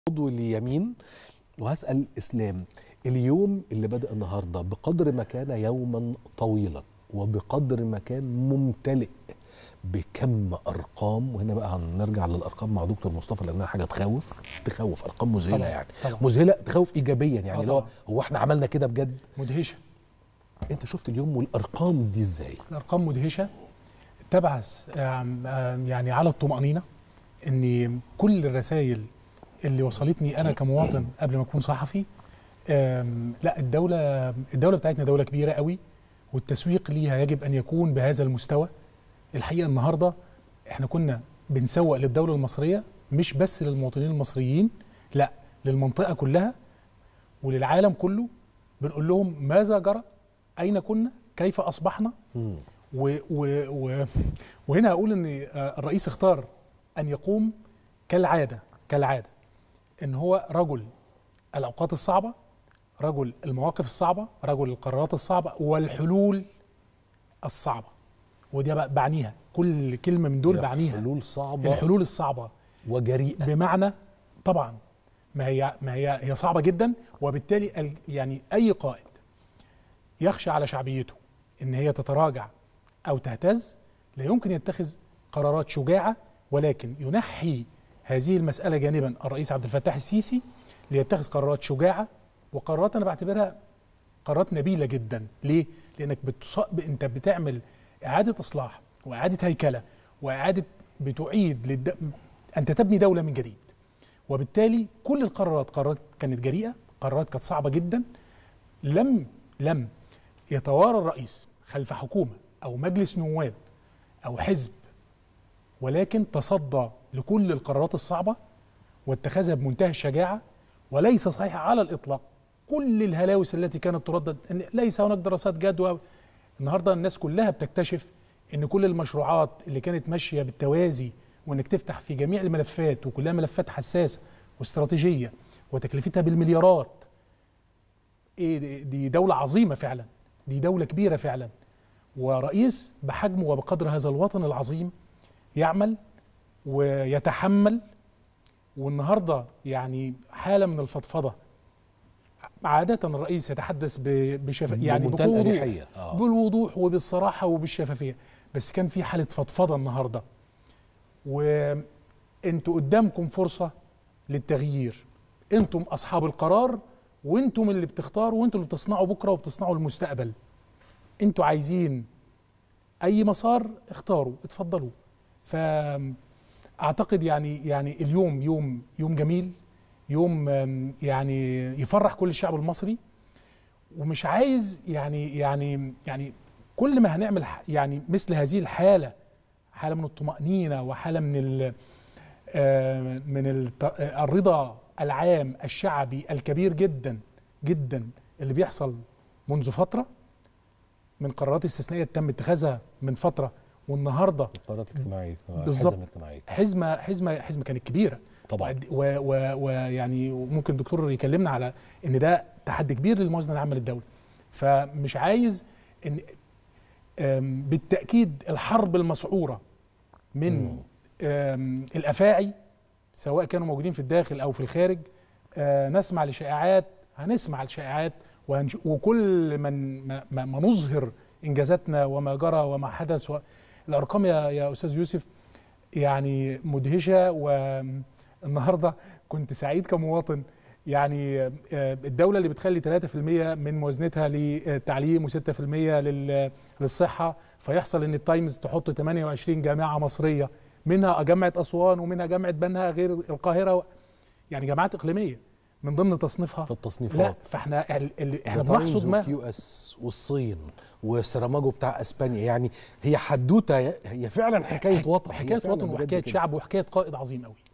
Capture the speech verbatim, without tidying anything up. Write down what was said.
عضو اليمين وهسأل إسلام. اليوم اللي بدأ النهاردة بقدر ما كان يوما طويلا وبقدر ما كان ممتلئ بكم أرقام، وهنا بقى هنرجع للأرقام مع دكتور مصطفى لأنها حاجة تخوف تخوف أرقام مذهلة طبعًا. يعني طبعًا. مذهلة تخوف إيجابيا يعني اللي هو هو احنا عملنا كده بجد مدهشة. أنت شفت اليوم والأرقام دي إزاي؟ الأرقام مدهشة تبعث يعني على الطمأنينة إن كل الرسائل اللي وصلتني أنا كمواطن قبل ما أكون صحفي، لا الدولة الدولة بتاعتنا دولة كبيرة قوي، والتسويق ليها يجب أن يكون بهذا المستوى. الحقيقة النهاردة احنا كنا بنسوق للدولة المصرية، مش بس للمواطنين المصريين، لا للمنطقة كلها وللعالم كله. بنقول لهم ماذا جرى، أين كنا، كيف أصبحنا. و و و وهنا أقول أن الرئيس اختار أن يقوم كالعادة كالعادة ان هو رجل الاوقات الصعبه، رجل المواقف الصعبه، رجل القرارات الصعبه والحلول الصعبه. ودي بعنيها، كل كلمه من دول بعنيها حلول صعبه، الحلول الصعبه وجريئه. بمعنى طبعا ما هي ما هي هي صعبه جدا، وبالتالي يعني اي قائد يخشى على شعبيته ان هي تتراجع او تهتز لا يمكن يتخذ قرارات شجاعه، ولكن ينحي هذه المسألة جانبا الرئيس عبد الفتاح السيسي ليتخذ قرارات شجاعة، وقرارات أنا بعتبرها قرارات نبيلة جدا. ليه؟ لأنك بتص... أنت بتعمل إعادة إصلاح وإعادة هيكلة وإعادة بتعيد للد... أنت تبني دولة من جديد، وبالتالي كل القرارات قرارات كانت جريئة، قرارات كانت صعبة جدا. لم لم يتوارى الرئيس خلف حكومة أو مجلس نواب أو حزب، ولكن تصدى لكل القرارات الصعبة واتخذها بمنتهى الشجاعة. وليس صحيح على الإطلاق كل الهلاوس التي كانت تردد أن ليس هناك دراسات جدوى. النهاردة الناس كلها بتكتشف أن كل المشروعات اللي كانت ماشية بالتوازي وأنك تفتح في جميع الملفات وكلها ملفات حساسة واستراتيجية وتكلفتها بالمليارات، إيه دي دولة عظيمة فعلا، دي دولة كبيرة فعلا، ورئيس بحجمه وبقدر هذا الوطن العظيم يعمل ويتحمل. والنهارده يعني حاله من الفضفضه. عاده الرئيس يتحدث بشفافيه يعني بوضوح آه. بالوضوح وبالصراحه وبالشفافيه، بس كان في حاله فضفضه النهارده. وانتوا قدامكم فرصه للتغيير، انتم اصحاب القرار، وانتم اللي بتختاروا، وانتم اللي بتصنعوا بكره وبتصنعوا المستقبل. انتوا عايزين اي مسار اختاروا، اتفضلوا. فأعتقد يعني يعني اليوم يوم يوم جميل، يوم يعني يفرح كل الشعب المصري. ومش عايز يعني يعني يعني كل ما هنعمل يعني مثل هذه الحالة، حالة من الطمأنينة وحالة من ال من الرضا العام الشعبي الكبير جدا جدا اللي بيحصل منذ فترة، من قرارات استثنائية تم اتخاذها من فترة، والنهارده القرارات الاجتماعيه بالظبط حزمه حزمه حزمه كانت كبيره طبعا. ويعني ممكن الدكتور يكلمنا على ان ده تحدي كبير للموازنه العامه للدوله. فمش عايز ان بالتاكيد الحرب المسعوره من الافاعي سواء كانوا موجودين في الداخل او في الخارج، نسمع لشائعات، هنسمع لشائعات، وكل من ما, ما نظهر انجازاتنا وما جرى وما حدث. و الارقام يا يا استاذ يوسف يعني مدهشه. والنهارده كنت سعيد كمواطن، يعني الدوله اللي بتخلي ثلاثة في المية من موازنتها للتعليم وستة في المية للصحه، فيحصل ان التايمز تحط ثمانية وعشرين جامعه مصريه، منها جامعه اسوان ومنها جامعه بنها غير القاهره، يعني جامعات اقليميه من ضمن تصنيفها في التصنيفات. لا فاحنا اللي احنا بنحصد ما كيو اس والصين وسيراماجو بتاع اسبانيا، يعني هي حدوته، هي فعلا حكايه وطن، حكايه وطن وحكايه شعب وحكايه قائد عظيم قوي.